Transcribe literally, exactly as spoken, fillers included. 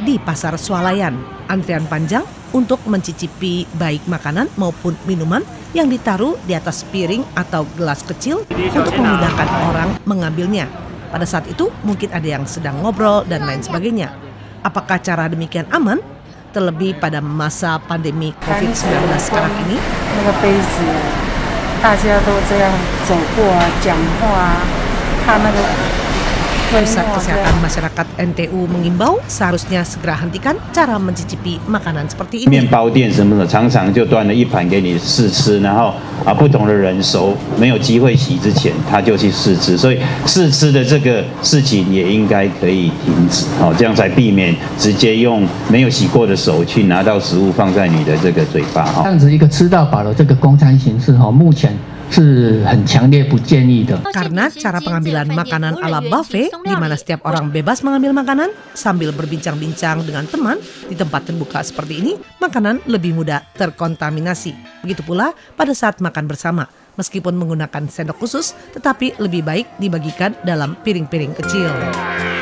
di pasar swalayan. Antrian panjang untuk mencicipi baik makanan maupun minuman yang ditaruh di atas piring atau gelas kecil untuk memudahkan orang mengambilnya. Pada saat itu mungkin ada yang sedang ngobrol dan lain sebagainya. Apakah cara demikian aman? Terlebih pada masa pandemi covid sembilan belas sekarang ini. Pusat Kesehatan Masyarakat N T U mengimbau seharusnya segera hentikan cara mencicipi makanan seperti ini. 面包店什么的，常常就端了一盘给你试吃，然后啊不同的人熟，没有机会洗之前，他就去试吃，所以试吃的这个事情也应该可以停止，哦，这样才避免直接用没有洗过的手去拿到食物放在你的这个嘴巴，哈。 这样子一个吃到饱的这个供餐形式，哈，目前是很强烈不建议的。 Karena cara pengambilan makanan ala buffet, di mana setiap orang bebas mengambil makanan sambil berbincang-bincang dengan teman di tempat terbuka seperti ini, makanan lebih mudah terkontaminasi. Begitu pula pada saat makan bersama, meskipun menggunakan sendok khusus, tetapi lebih baik dibagikan dalam piring-piring kecil.